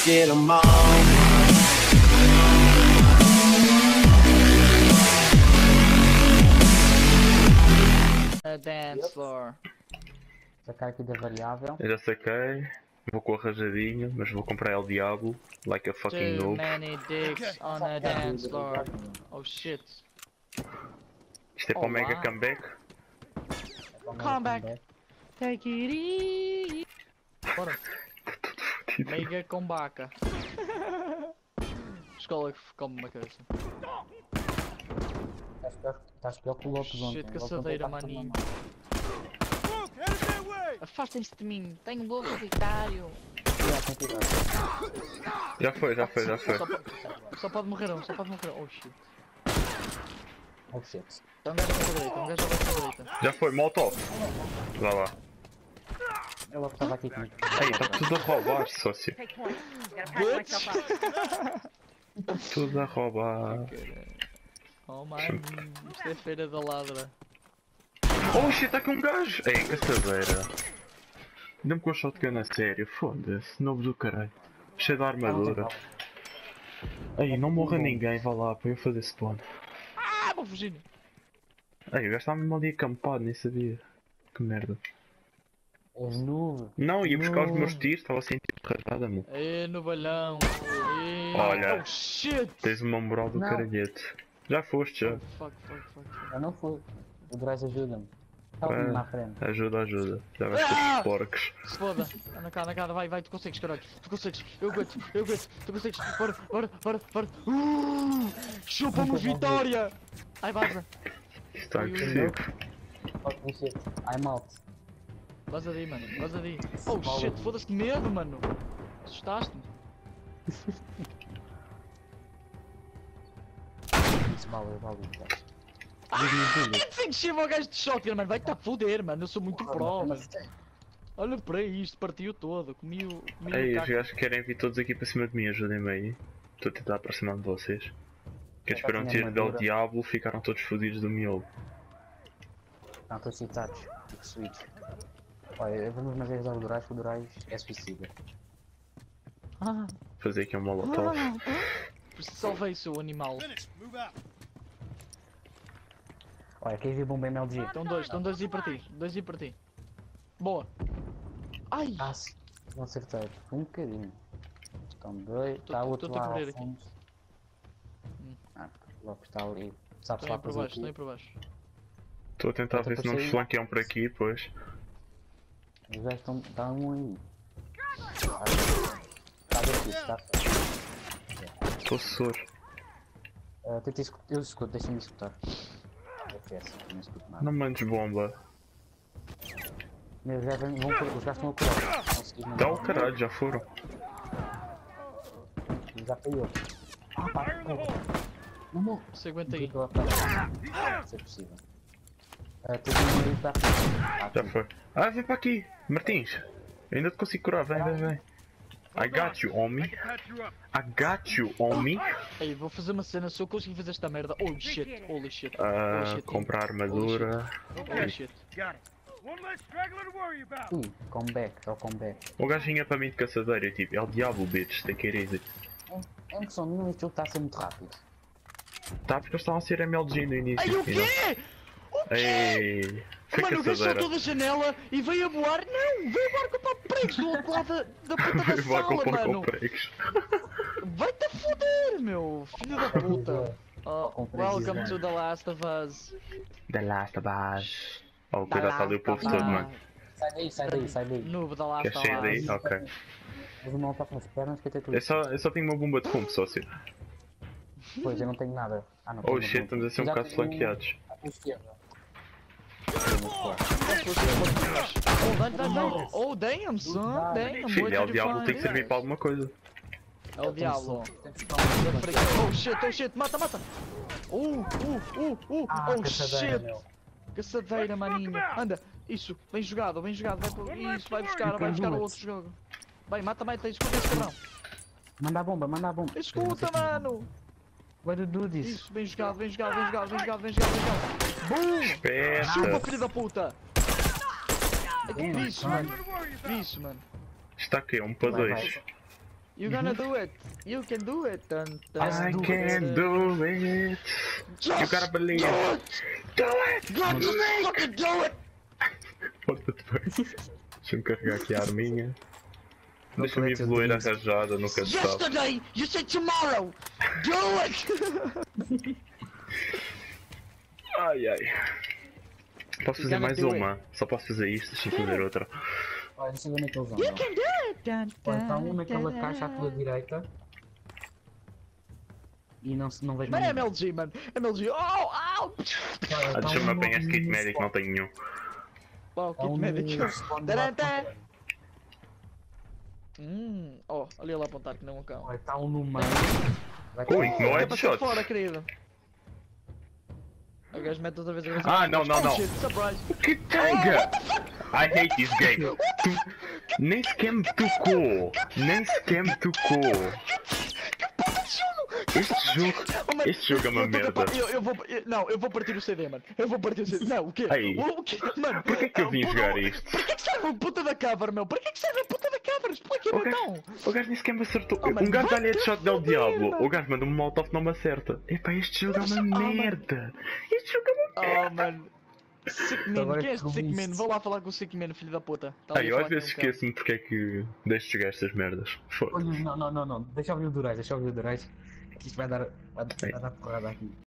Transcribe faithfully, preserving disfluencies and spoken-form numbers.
get 'em on. A dance floor. Sacar aqui da variável. Eu já saquei. Vou com a rajadinha, mas vou comprar El Diablo. Like a fucking Too noob. many dicks on a dance floor. Oh shit. Isto é para o Oh, mega wow. comeback. Comeback. Take it easy. Bora. Fudido. Mega combaca. Escola que come uma cabeça. Estás pior, estás pior que o Lopes ontem. Shit, O Lopes caçadeira, ontem tá maninho. com uma Afastem-se de mim, tenho um bom solitário. mão. Tem cuidado. Já foi, já foi, já foi. Só, po- só pode morrer um, só pode morrer um. Oh shit. Oh shit. Tem um gajo à vossa direita, um gajo à vossa direita. Já foi, Molotov. Vá lá. Eu logo estava aqui comigo. Ei, está tudo a roubar, sócio. Take point. Gotta patch myself up. Tudo a roubar. Oh man, isto é feira da ladra. Oh shit, está aqui um gajo! Ei, caçadeira. Dê-me com o shotgun a sério, foda-se, novo do caralho. Cheio de armadura. Ei, não morra ninguém, vá lá para eu fazer spawn. Ah, vou fugir. Ei, o gajo estava mesmo ali acampado, nem sabia. Que merda. És noob. Não, ia buscar os meus tiros, estava sem tiro de rajada, mano. Aê, no balão. Aê. Olha. Oh shit. Tens uma moral do Não. caralhete. Já foste, já. Fuck, fuck, fuck. Eu não fui. O Draz ajuda-me. Está ali É. na frente. Ajuda, ajuda. Já vais ter Ah! os porcos. Se foda. Anda cá, anda cá, vai, vai, tu consegues, caralho. Tu consegues, eu aguento, eu aguento, tu consegues. Bora, bora, bora, bora. Uh, Chupa-me vitória. Ai, vaza. Isto está Ui, ui, agressivo. Fuck this shit. I'm out. Vaza daí, mano, vaza daí. Oh shit, foda-se de medo, mano. Assustaste-me. Isso vale, vale. Ah, cinco chama ao gajo de shotgun, mano. Vai-te a foder, mano. Eu sou muito pro, mano. Olha para isto, partiu todo. Comi o. Comi Ei, o os caco. gajos querem vir todos aqui para cima de mim, ajudem-me aí. Estou a tentar aproximar-me de vocês. Que eles Já esperam um tinha tiro del armadura. Diablo, ficaram todos fodidos do miolo. Não, estou excitados. Fico switch. Olha, vamos uma vez ao Durais, que o Durais é suicida. Ah, Fazer aqui um molotov. salvei, seu animal. Olha, queres ver bomba M L G? Estão dois, estão dois aí para ti. Dois aí para ti. Boa. Ai! Ah, sim. Não acertei. Um bocadinho. Estão dois. Tô- Está tô- o outro tô-te a lá cobrir ao aqui. fundo. Hum. Ah, logo está ali. Sabes Estão lá aí para fazer baixo, estão aí aqui. para baixo. Estou a tentar Outra ver se não nos pessoa. flanqueiam por aqui, pois. Os gajos estão. Está um aí. Está daqui, está. Estou soro. Uh, tenta escutar. Eu escuto, deixa-me escutar. F S, não escuto nada. Não mandes bomba. Meu, já vem, vão, por- os gajos estão a curar. Conseguis mandar. Dá o caralho, já foram. Já caiu. Ah, pá, corre. Não morre. Você aguenta aí. Fica lá para se é possível. Uh, Tens um meio para frente. Já foi. Ah, vem para aqui, Martins. Eu ainda te consigo curar, vem, vem, vem. I got you, homie. I got you, homie. Ei, vou fazer uma cena. Se eu conseguir fazer esta merda. Holy shit, holy shit. Holy Ah, shit. comprar armadura. Holy shit. Ui, comeback, é o comeback. O gajo vinha para mim de caçadeira, eu tipo, é o diabo, bitch, take it easy. É que só nenhum, este jogo está a ser muito rápido. Tá, porque eles estavam a ser M L G no início. Ai, o e não. quê? Ei, foi Mano, o gajo caçadeira. saltou da janela e veio a voar. Não, veio a voar com o pregos do outro lado da, da puta da Vai sala, com porco mano. com pregos. Vai-te a foder, meu. Filho da puta. Oh, Com pregos, welcome mano. to The Last of Us. The Last of Us. Oh, The cuidado, está ali o Last povo of todo, Us. mano. Sai daí, sai daí, sai daí. Noob da Last Quer of sair daí? Us. Ok. Mas o mal está com as pernas que até tudo. Eu só, eu só tenho uma bomba de fumo, sócio. Pois, eu não tenho nada. Ah, não Oh tenho shit, nada. estamos a ser um Já bocado tenho flanqueados. à tua esquerda. Oh, dá, dá, dá. Oh, damn, son. Damn, Filho, é o boy, diabo, tem que servir fine. para alguma coisa. É o diabo. Temos que dar uma- Oh shit, oh shit, mata, mata. Uh, uh, uh, uh. Ah, Oh caçadeira, shit. meu. Caçadeira, maninho. Anda, isso, bem jogado, bem jogado. Vai pro... Isso, vai buscar, vai buscar o outro jogo. Vai, mata, mata, escuta esse cabrão. Manda a bomba, manda a bomba. Escuta, mano. Vai do do disso. Isso, bem jogado, bem jogado, bem jogado, bem jogado, bem jogado, bem jogado. Boom! Chupa, Espeta! filho da puta. Damn, Isso, mano. mano. Isso, mano. Está aqui, um para Vai, dois. vai. You gonna do it. You can do it. Dun, dun, I do can it. do it. Just You gotta believe. do it. Do it! God, just fucking do it. What the fuck? Deixa-me carregar aqui a arminha. Não Deixa-me parece evoluir a isso. rajada, nunca se sabe. Yesterday, you said tomorrow. Do it. Ai ai. Posso You fazer gotta mais do it. uma? Só posso fazer isto, deixa-me fazer outra. Olha, deixa eu ver onde é que eles You andam. can do it. Dun, Olha, está dun, um naquela dun, caixa à tua direita. E não, se- não vejo Mano, é mais. M L G, mano. M L G. Oh, au. Olha, Ah, tá deixa-me um apanhar este kit no médico, não tenho nenhum. Wow, Tá um kit médico. no spawn Taran, lá taran. contra- Hum, oh, olha ele a apontar que não é um cão. Olha, está um no meio. Vai Ui, cá. não é É para sair headshots. fora, querido. O gajo mete outra vez a cabeça. Ah, não, não, Oh, não. shit, surprise. Que tanga! I hate this game. Tu nem sequer me tocou. Nem sequer me tocou. Este jogo, Oh, mano, este jogo é uma eu tô merda. capaz- Eu, eu vou, eu- não, eu vou partir o C D, mano. Eu vou partir o C D. Não, o quê? Ei. O, o quê? Mano, Porquê que eu vim o- jogar o- isto? Para que é que serve a puta da cover, meu? Para que é que serve a puta da cover? Explica-me O gajo, então. o gajo nem sequer me acertou. Oh, mano, um gajo vai dá-lhe ter headshot del que diabo. merda. O gajo manda um molotov não me acerta. Epá, este jogo é uma mano. merda. Este jogo é uma merda. Oh, mano. Sickman, Agora quem é este que eu vi Sickman? isso. Vou lá falar com o Sickman, filho da puta. Tá ali Ai, a eu falar às vezes com um cão. esqueço-me porque é que deixo de jogar estas merdas. Foda. Olha, não, não, não, não. Deixa eu abrir o Durais, deixa eu abrir o Durais. Que isto vai dar. Vai, vai dar porrada aqui.